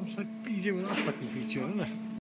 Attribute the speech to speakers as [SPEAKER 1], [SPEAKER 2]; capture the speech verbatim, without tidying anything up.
[SPEAKER 1] arms, so easier with our fucking feature, isn't it?